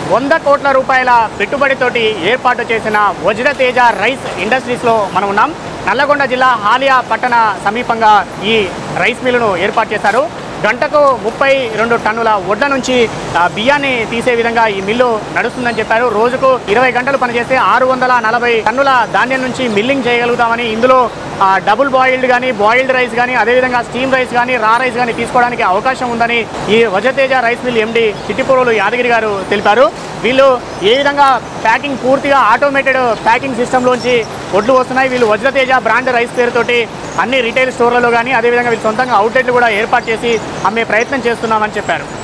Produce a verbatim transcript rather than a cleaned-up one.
వంద కోట్ల రూపాయల పెట్టుబడితోటి ఏర్పాటు చేసిన వజ్రతేజ రైస్ ఇండస్ట్రీస్లో మనం ఉన్నాం. నల్లగొండ జిల్లా హాలియా పట్టణ సమీపంగా ఈ రైస్ మిల్లును ఏర్పాటు చేశారు. గంటకు ముప్పై రెండు టన్నుల వడ్ల నుంచి బియ్యాన్ని తీసే విధంగా ఈ మిల్లు నడుస్తుందని చెప్పారు. రోజుకు ఇరవై గంటలు పనిచేస్తే ఆరు వందల నలభై టన్నుల ధాన్యం నుంచి మిల్లింగ్ చేయగలుగుతామని, ఇందులో డబుల్ బాయిల్డ్ కానీ బాయిల్డ్ రైస్ కానీ అదేవిధంగా స్టీమ్ రైస్ కానీ రా రైస్ కానీ తీసుకోవడానికి అవకాశం ఉందని ఈ వజ్రతేజ రైస్ మిల్ ఎండి చిట్టిపోరులు యాదగిరి గారు తెలిపారు. వీళ్ళు ఏ విధంగా ప్యాకింగ్ పూర్తిగా ఆటోమేటెడ్ ప్యాకింగ్ సిస్టంలోంచి వడ్లు వస్తున్నాయి. వీళ్ళు వజ్రతేజ బ్రాండ్ రైస్ పేరుతోటి అన్ని రిటైల్ స్టోర్లలో కానీ అదేవిధంగా వీళ్ళు సొంతంగా అవుట్లెట్లు కూడా ఏర్పాటు చేసి అమ్మే ప్రయత్నం చేస్తున్నామని చెప్పారు.